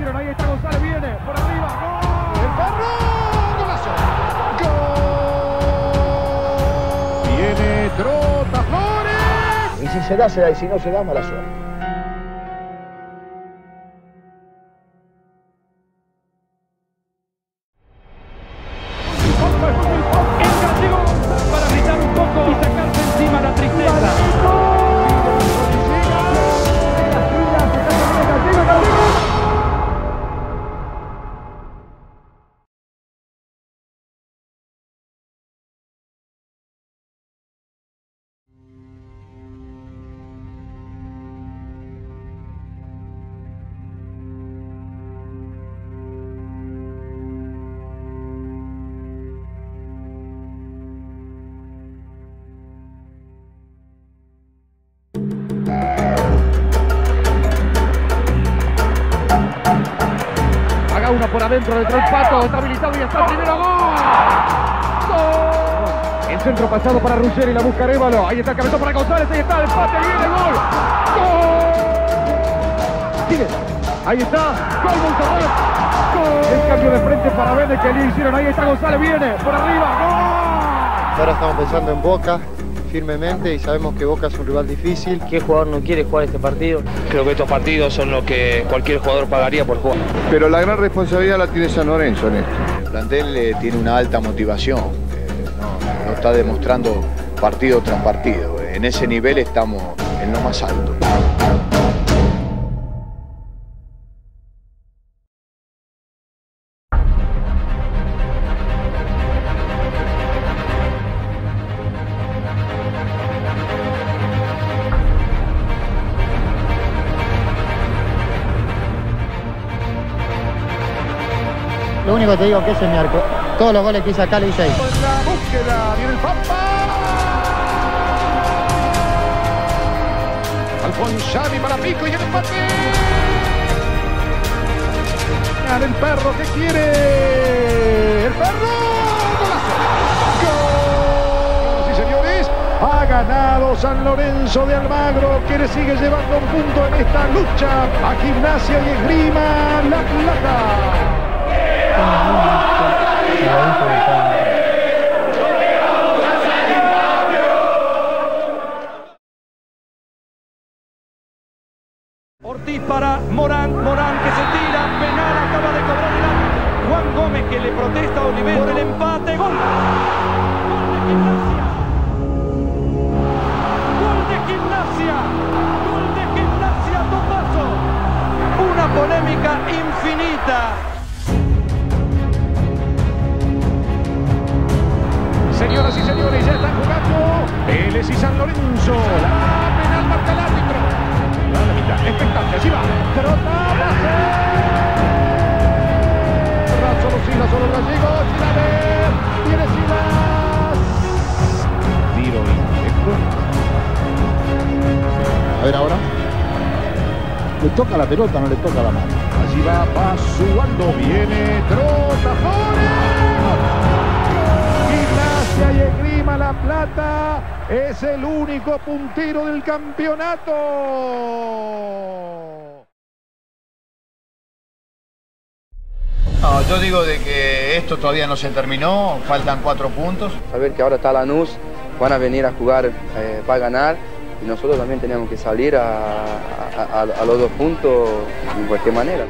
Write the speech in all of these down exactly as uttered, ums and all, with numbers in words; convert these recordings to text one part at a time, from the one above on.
hicieron, ahí está González, viene, por arriba, ¡gol! ¡El Perro! ¡Golazo! ¡Gol! Viene Trota Flores. Y si se da, se da, y si no se da, mala suerte. Para gritar un poco y sacarse encima la tristeza. Haga una por adentro, dentro del Pato, está habilitado y está el primero, ¡gol! ¡Gol! El centro pasado para Ruggeri, la busca Arévalo, ahí está el cabezón para González, ahí está el empate, viene el gol. ¡Gol! Sigue, ahí está, gol Monserrat, ¡gol! El cambio de frente para Vene que le hicieron, ahí está González, viene, por arriba, ¡gol! Ahora estamos pensando en Boca firmemente y sabemos que Boca es un rival difícil. ¿Qué jugador no quiere jugar este partido? Creo que estos partidos son los que cualquier jugador pagaría por jugar. Pero la gran responsabilidad la tiene San Lorenzo en esto. El plantel eh, tiene una alta motivación, eh, no, no está demostrando partido tras partido. En ese nivel estamos en lo más alto. Lo único que te digo es que ese es mi arco. Todos los goles que hice acá le hice ahí. La búsqueda, viene el Pampa. Alfonsani para Pico y el empate. Gana el Perro, ¿qué quiere? El Perro. ¡Golazo! ¡Gol! Sí, señores. Ha ganado San Lorenzo de Almagro, que le sigue llevando un punto en esta lucha a Gimnasia y Esgrima La Plata. Ortiz para Morán, Morán que se tira, penal, acaba de cobrar el árbitro. Juan Gómez que le protesta a Oliver por el empate, gol. Gol de Gimnasia. Gol de Gimnasia. Gol de Gimnasia, topazo. Una polémica infinita. Señoras y señores, ya están jugando Vélez y San Lorenzo. La penal marca el árbitro. A la mitad, expectante, allí va. Trota, pase. Solo Silas, solo Gallego. Silas, viene Silas. Tiro indirecto. A ver ahora. Le toca la pelota, no le toca la mano. Allí va Basualdo, viene Trota, Flores. Gimnasia y Esgrima La Plata es el único puntero del campeonato. No, yo digo de que esto todavía no se terminó, faltan cuatro puntos. Saber que ahora está Lanús, van a venir a jugar eh, para ganar y nosotros también tenemos que salir a, a, a, a los dos puntos de cualquier manera.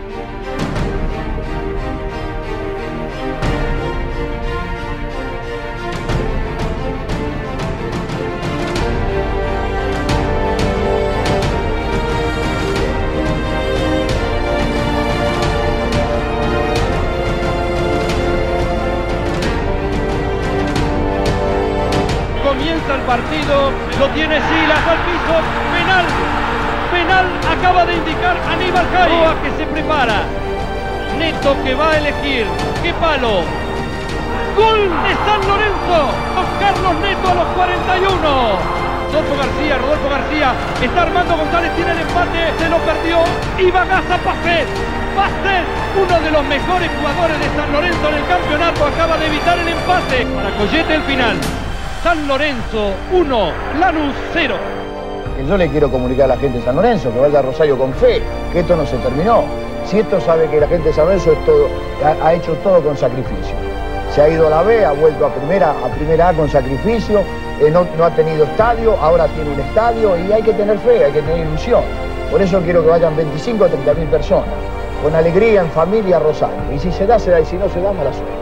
Comienza el partido, lo tiene Silas al piso, penal, penal, acaba de indicar Aníbal Jaiba que se prepara, Neto que va a elegir, qué palo, gol de San Lorenzo, Carlos Neto a los cuarenta y uno, Rodolfo García, Rodolfo García, está Armando González, tiene el empate, se lo perdió, y Bagaza Pacet, Pacet, uno de los mejores jugadores de San Lorenzo en el campeonato, acaba de evitar el empate, para Collete el final. San Lorenzo uno, Lanús cero. Yo le quiero comunicar a la gente de San Lorenzo que vaya a Rosario con fe, que esto no se terminó. Si esto sabe que la gente de San Lorenzo es todo, ha, ha hecho todo con sacrificio. Se ha ido a la B, ha vuelto a primera, a primera A con sacrificio, eh, no, no ha tenido estadio, ahora tiene un estadio y hay que tener fe, hay que tener ilusión. Por eso quiero que vayan veinticinco a treinta mil personas, con alegría, en familia, a Rosario. Y si se da, se da, y si no se da, mala suerte.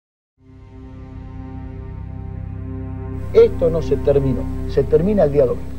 Esto no se terminó, se termina el día domingo.